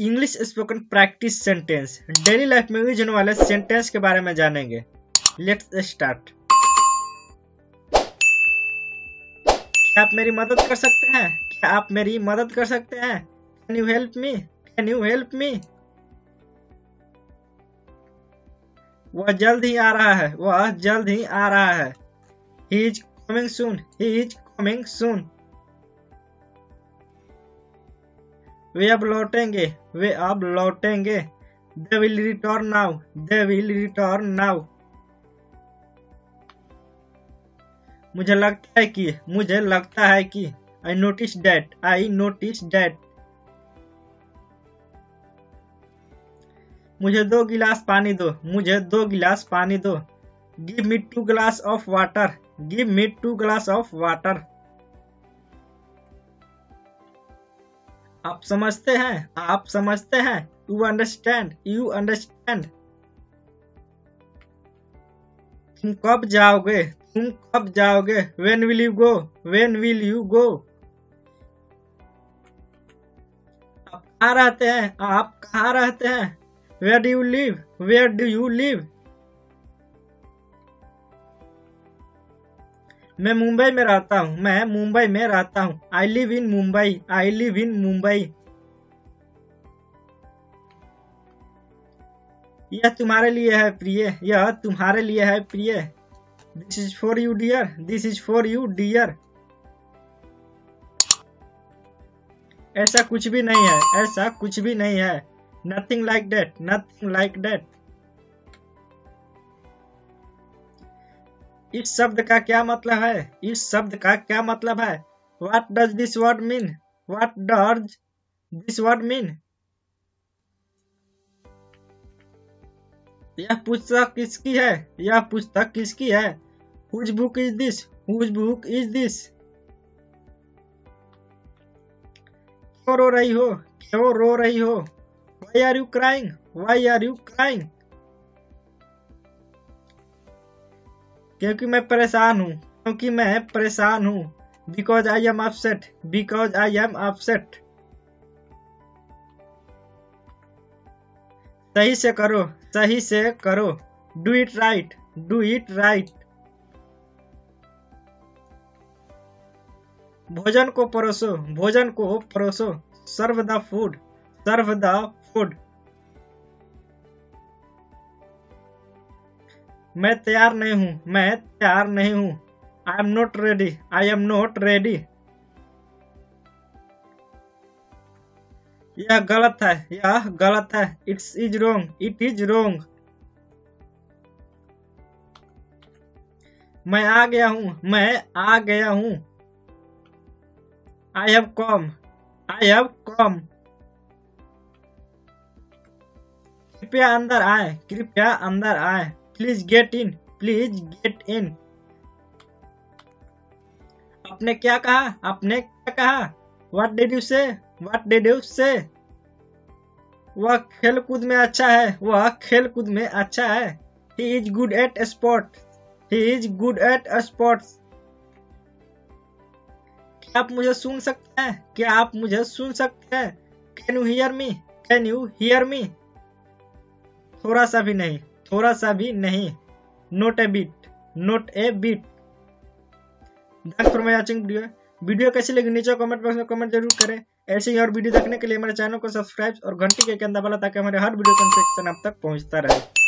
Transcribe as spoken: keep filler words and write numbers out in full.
English spoken practice sentence, daily life में use होने वाले सेंटेंस के बारे में जानेंगे। Let's start. क्या आप मेरी मदद कर सकते हैं? क्या आप मेरी मदद कर सकते हैं? Can you help me? Can you help me? वह जल्द ही आ रहा है। वह जल्द ही आ रहा है। He is coming soon. He is coming soon. वे अब लौटेंगे। वे अब लौटेंगे। They will return now. They will return now. मुझे लगता है कि मुझे लगता है कि I notice that. I notice that. मुझे दो गिलास पानी दो। मुझे दो गिलास पानी दो। Give me two glass of water. Give me two glass of water. आप समझते हैं। आप समझते हैं। You understand. You understand. तुम कब जाओगे? तुम कब जाओगे? When will you go? When will you go? आप कहाँ रहते हैं? आप कहाँ रहते हैं? Where do you live? Where do you live? मैं मुंबई में रहता हूँ। मैं मुंबई में रहता हूँ। I live in Mumbai. I live in Mumbai. यह तुम्हारे लिए है प्रिय। यह तुम्हारे लिए है प्रिय। This is for you dear. This is for you dear. ऐसा कुछ भी नहीं है। ऐसा कुछ भी नहीं है। Nothing like that. Nothing like that. इस शब्द का क्या मतलब है? इस शब्द का क्या मतलब है? What does this word mean? What does this word mean? यह पुस्तक किसकी है? यह पुस्तक किसकी है? Whose book is this? Whose book is this? क्यों रो रही हो? क्यों रो रही हो? Why are you crying? Why are you crying? क्योंकि मैं परेशान हूँ। क्योंकि मैं परेशान हूँ। Because I am upset. Because I am upset. सही से करो। सही से करो। Do it right. Do it right. भोजन को परोसो। भोजन को परोसो। Serve the food. Serve the food. मैं तैयार नहीं हूँ। मैं तैयार नहीं हूँ। I am not ready. I am not ready. यह गलत है। यह गलत है। It's is wrong. It is wrong. मैं आ गया हूँ। मैं आ गया हूँ। I have come. I have come. कृपया अंदर आए। कृपया अंदर आए। Please get in. Please get in. आपने क्या कहा? आपने क्या कहा? What did you say? What did you say? वह खेल कूद में अच्छा है। वह खेल कूद में अच्छा है। He is good at sports. He is good at sports. क्या आप मुझे सुन सकते हैं? क्या आप मुझे सुन सकते हैं? Can you hear me? Can you hear me? थोड़ा सा भी नहीं। थोड़ा सा भी नहीं। Not a bit. Not a bit. Thanks for watching video. Video कैसी लगी नीचे कमेंट बॉक्स में कमेंट जरूर करें। ऐसे ही और वीडियो देखने के लिए हमारे चैनल को सब्सक्राइब और घंटी के आइकन दबाना ताकि हमारे हर वीडियो का नोटिफिकेशन आप तक पहुंचता रहे।